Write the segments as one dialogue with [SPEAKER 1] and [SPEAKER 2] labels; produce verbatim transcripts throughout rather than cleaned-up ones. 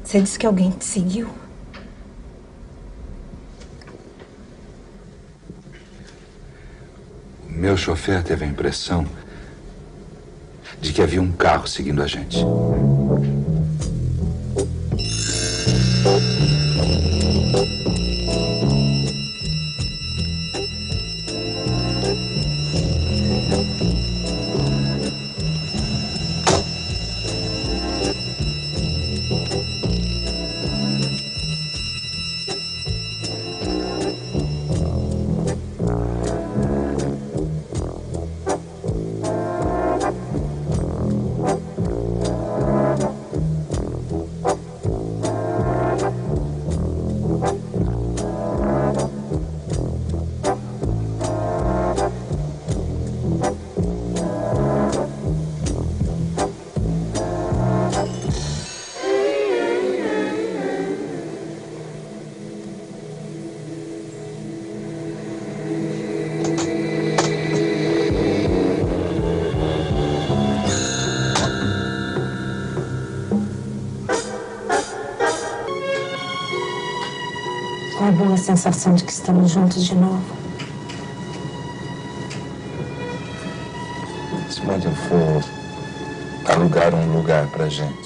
[SPEAKER 1] Você disse que alguém te seguiu?
[SPEAKER 2] O meu chofer teve a impressão de que havia um carro seguindo a gente.
[SPEAKER 1] Qual a boa sensação de que estamos juntos de novo?
[SPEAKER 2] Se onde eu for alugar um lugar pra gente.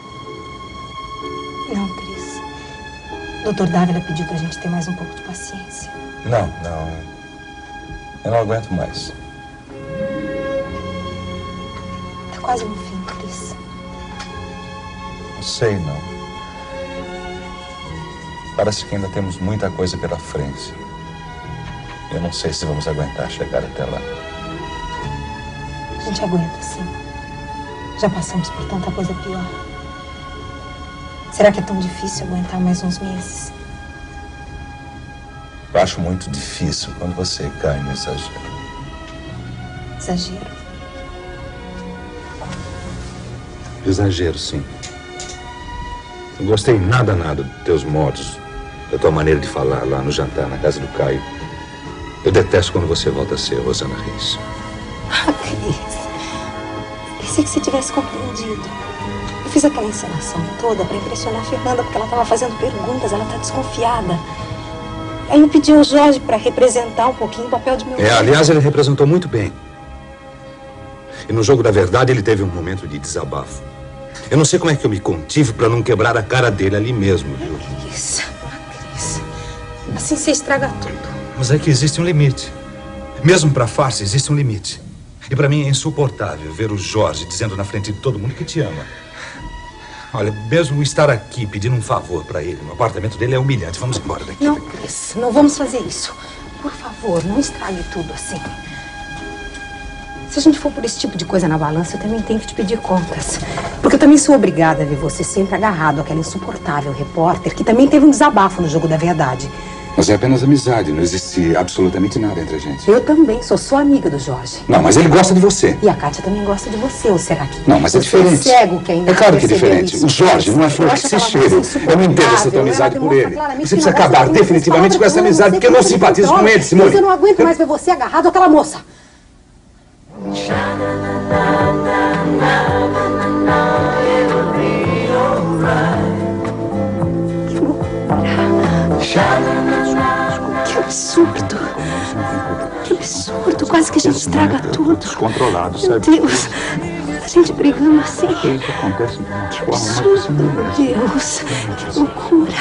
[SPEAKER 1] Não, Cris. O doutor Dávila pediu pra gente ter mais um pouco de paciência.
[SPEAKER 2] Não, não. Eu não aguento mais.
[SPEAKER 1] Tá quase no fim, Cris.
[SPEAKER 2] Não sei, não. Parece que ainda temos muita coisa pela frente. Eu não sei se vamos aguentar chegar até lá.
[SPEAKER 1] A gente aguenta, sim. Já passamos por tanta coisa pior. Será que é tão difícil aguentar mais uns meses?
[SPEAKER 2] Eu acho muito difícil quando você cai no exagero.
[SPEAKER 1] Exagero?
[SPEAKER 2] Exagero, sim. Não gostei nada, nada dos teus modos, da tua maneira de falar lá no jantar, na casa do Caio. Eu detesto quando você volta a ser Rosana Reis.
[SPEAKER 1] Ah, Cris. Pensei que você tivesse compreendido. Eu fiz aquela encenação toda pra impressionar a Fernanda, porque ela estava fazendo perguntas, ela tá desconfiada. Aí eu pedi ao Jorge pra representar um pouquinho o papel de meu
[SPEAKER 2] É,
[SPEAKER 1] filho.
[SPEAKER 2] aliás, ele representou muito bem. E no jogo da verdade, ele teve um momento de desabafo. Eu não sei como é que eu me contive pra não quebrar a cara dele ali mesmo, viu?
[SPEAKER 1] Cris, ah, Cris. Assim você estraga tudo.
[SPEAKER 2] Mas é que existe um limite. Mesmo pra farsa, existe um limite. E pra mim é insuportável ver o Jorge dizendo na frente de todo mundo que te ama. Olha, mesmo estar aqui pedindo um favor pra ele no apartamento dele é humilhante. Vamos embora daqui.
[SPEAKER 1] Não, Cris, não vamos fazer isso. Por favor, não estrague tudo assim. Se a gente for por esse tipo de coisa na balança, eu também tenho que te pedir contas. Porque eu também sou obrigada a ver você sempre agarrado àquela insuportável repórter que também teve um desabafo no jogo da verdade.
[SPEAKER 2] Mas é apenas amizade, não existe absolutamente nada entre a gente.
[SPEAKER 1] Eu também sou sua amiga do Jorge.
[SPEAKER 2] Não, mas ele gosta de você.
[SPEAKER 1] E a Kátia também gosta de você, ou será que...
[SPEAKER 2] Não, mas é
[SPEAKER 1] eu sou
[SPEAKER 2] diferente.
[SPEAKER 1] cego que ainda
[SPEAKER 2] É claro que é
[SPEAKER 1] percebeu
[SPEAKER 2] diferente.
[SPEAKER 1] isso.
[SPEAKER 2] O Jorge não é flor que se cheira. Eu não entendo essa tua amizade por ele. Você precisa acabar definitivamente com essa amizade, porque eu não simpatizo com ele, Simone.
[SPEAKER 1] Mas eu não aguento mais ver você agarrado àquela moça. Que loucura. Que absurdo. Que absurdo. Quase que a gente estraga tudo.
[SPEAKER 2] Descontrolado,
[SPEAKER 1] Meu
[SPEAKER 2] sabe?
[SPEAKER 1] Deus. A gente brigando assim.
[SPEAKER 2] Isso acontece de uma
[SPEAKER 1] Que
[SPEAKER 2] forma
[SPEAKER 1] absurdo, meu Deus. Que loucura.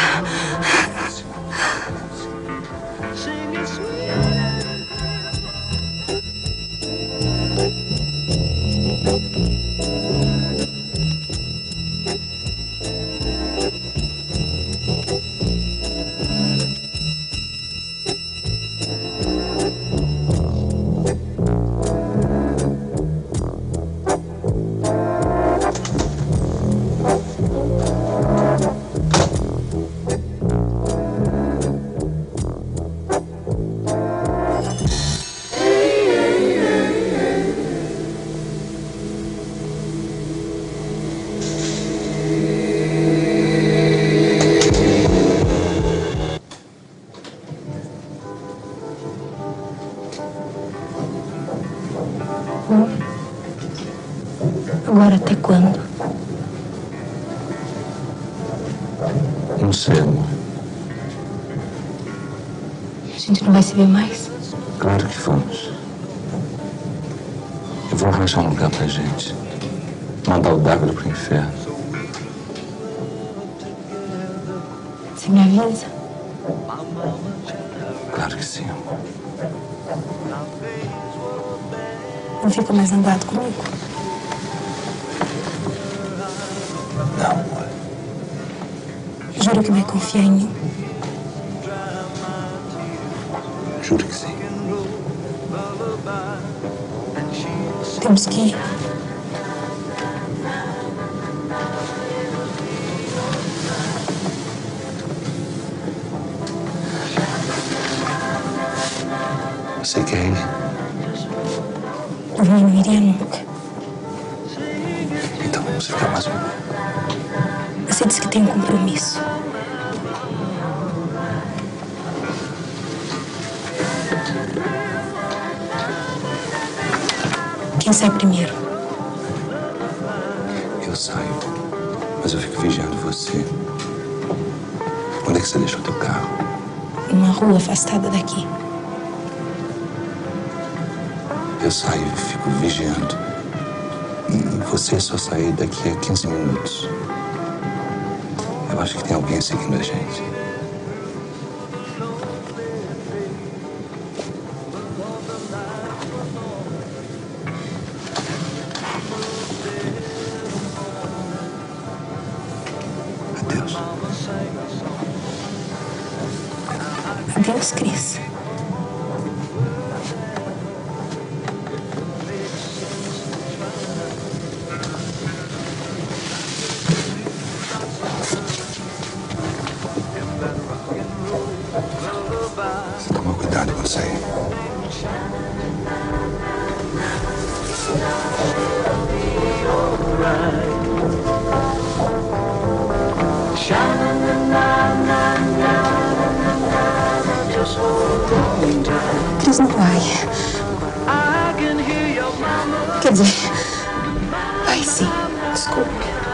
[SPEAKER 3] Não sei, amor.
[SPEAKER 1] A gente não vai se ver mais?
[SPEAKER 3] Claro que vamos. Eu vou arranjar um lugar pra gente. Mandar o Dávila pro inferno.
[SPEAKER 1] Você me avisa?
[SPEAKER 3] Claro que sim, amor.
[SPEAKER 1] Não fica mais zangado comigo?
[SPEAKER 3] Não, amor.
[SPEAKER 1] Juro que vai confiar em mim?
[SPEAKER 3] Juro que sim.
[SPEAKER 1] Temos que ir.
[SPEAKER 3] Você quer ir?
[SPEAKER 1] Eu não iria nunca.
[SPEAKER 3] Então vamos ficar mais um pouco.
[SPEAKER 1] Você disse que tem um compromisso. Quem sai primeiro?
[SPEAKER 3] Eu saio, mas eu fico vigiando você. Onde é que você deixou teu carro?
[SPEAKER 1] Numa rua afastada daqui.
[SPEAKER 3] Eu saio e fico vigiando. E você só sair daqui a quinze minutos. Eu acho que tem alguém seguindo a gente. Adeus.
[SPEAKER 1] Adeus, Cris.
[SPEAKER 3] Você toma cuidado quando sair.
[SPEAKER 1] Cris, não vai. Quer dizer, vai sim. Desculpe.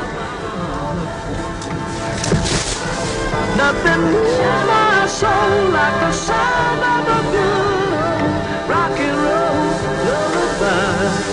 [SPEAKER 4] Nothing moves my soul like the sound of a good rock and roll lullaby.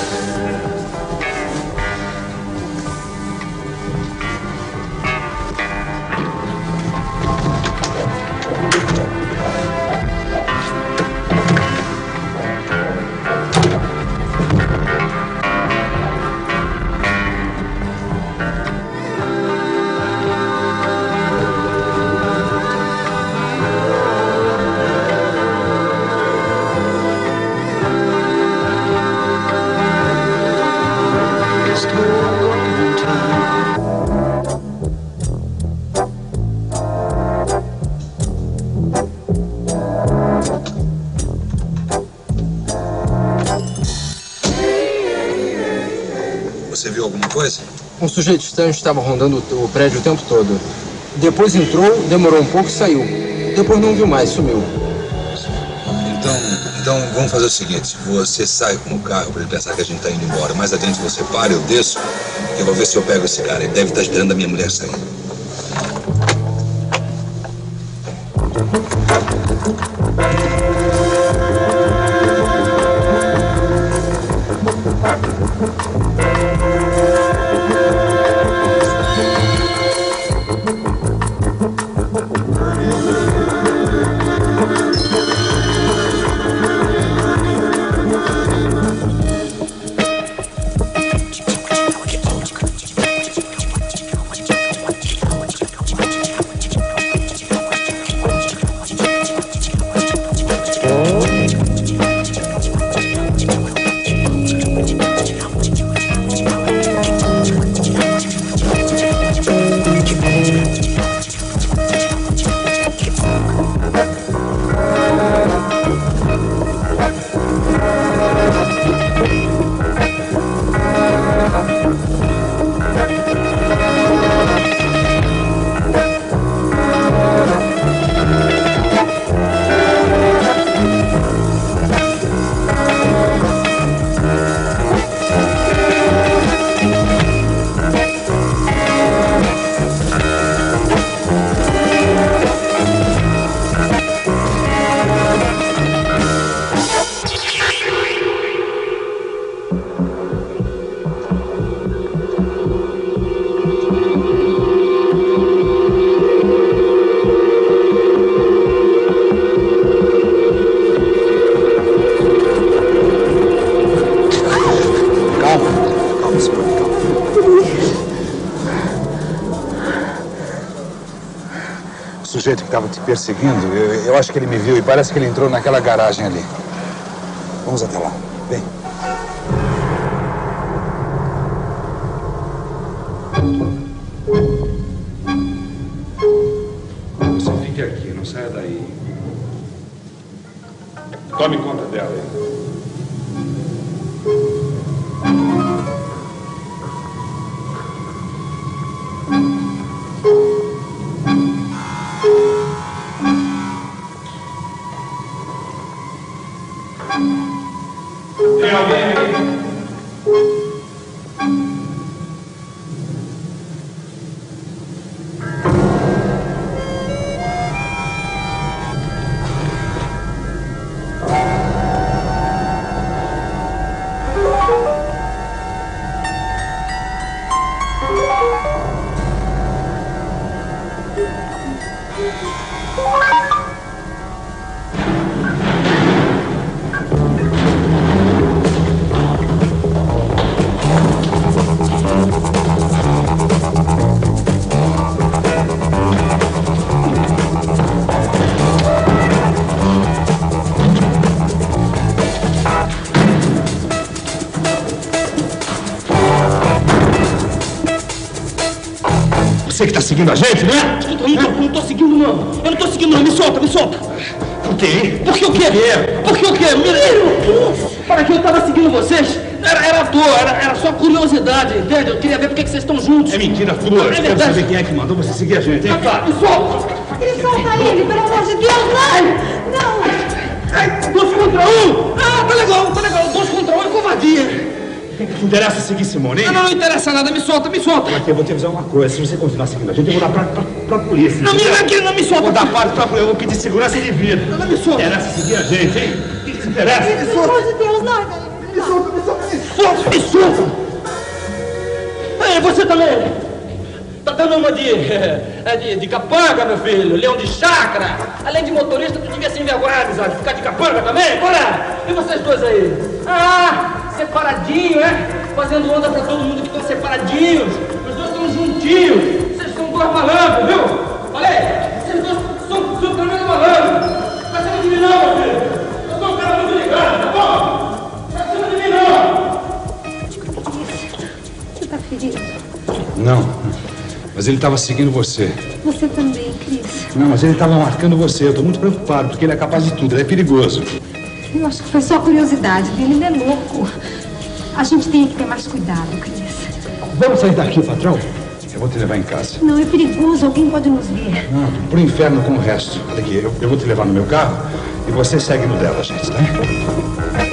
[SPEAKER 2] Você viu alguma coisa?
[SPEAKER 5] Um sujeito estranho estava rondando o prédio o tempo todo. Depois entrou, demorou um pouco e saiu. Depois não viu mais, sumiu.
[SPEAKER 2] Então, então vamos fazer o seguinte. Você sai com o carro para ele pensar que a gente está indo embora. Mais adiante você para, eu desço. Eu vou ver se eu pego esse cara. Ele deve estar esperando a minha mulher sair.
[SPEAKER 4] Thank you.
[SPEAKER 2] sujeito que estava te perseguindo, eu, eu acho que ele me viu e parece que ele entrou naquela garagem ali. Vamos até lá. Vem. Você fique aqui, não saia daí. Tome conta dela. Tem alguém aí? Você que tá seguindo a gente, né?
[SPEAKER 6] Eu não, não, não tô seguindo, não. Eu não tô seguindo, não. Me solta, me solta.
[SPEAKER 2] Por quê?
[SPEAKER 6] Por que o quê? Por que o quê? Menino, para que eu tava seguindo vocês? Era, era à toa, era, era só curiosidade, entende? Eu queria ver por que que vocês estão juntos.
[SPEAKER 2] É mentira tua.
[SPEAKER 6] É
[SPEAKER 2] Eu quero
[SPEAKER 6] verdade.
[SPEAKER 2] saber quem é que mandou você seguir a gente, hein?
[SPEAKER 6] Tá, me solta.
[SPEAKER 1] Me solta ele, pelo amor de Deus, não! Não!
[SPEAKER 6] Ai, dois contra um. Ah, tá legal, tá legal. Dois contra um é covardia.
[SPEAKER 2] O que interessa seguir Simone, hein?
[SPEAKER 6] Não, não, não interessa nada. Me solta, me solta.
[SPEAKER 2] Aqui, eu vou te avisar uma coisa. Se você continuar seguindo a gente, eu vou dar pra, pra, pra polícia.
[SPEAKER 6] Não, me aqui, não me solta.
[SPEAKER 2] Vou dar parte pra polícia. Eu vou pedir segurança de vida.
[SPEAKER 6] Não, não me solta.
[SPEAKER 2] Interessa seguir a gente, hein? O que que te interessa?
[SPEAKER 1] Pelo amor de Deus, não!
[SPEAKER 6] Me solta, me solta, me solta, me solta. Ei, você também. Tá dando uma de, é, de, de capanga, meu filho, leão de chácara. Além de motorista, tu devia se envergonhar, amizade, ficar de capanga também, bora! E vocês dois aí? Ah, separadinho, é? Fazendo onda pra todo mundo que estão separadinhos. Os dois estão juntinhos. Vocês são dois malandros, viu? Olha aí, vocês dois são, são tremendo malandros. Não vai cima de mim não, meu filho. Eu sou um cara muito ligado, tá bom? Não vai cima de mim não.
[SPEAKER 1] Você tá ferido?
[SPEAKER 2] Não. Mas ele estava seguindo você.
[SPEAKER 1] Você também, Cris.
[SPEAKER 2] Não, mas ele estava marcando você. Eu tô muito preocupado, porque ele é capaz de tudo. Ele é perigoso.
[SPEAKER 1] Eu acho que foi só curiosidade dele, ele é louco. A gente tem que ter mais cuidado, Cris.
[SPEAKER 2] Vamos sair daqui, patrão? Eu vou te levar em casa.
[SPEAKER 1] Não, é perigoso, alguém pode nos ver.
[SPEAKER 2] Não, pro inferno com o resto. Olha aqui, eu, eu vou te levar no meu carro e você segue no dela, gente, tá?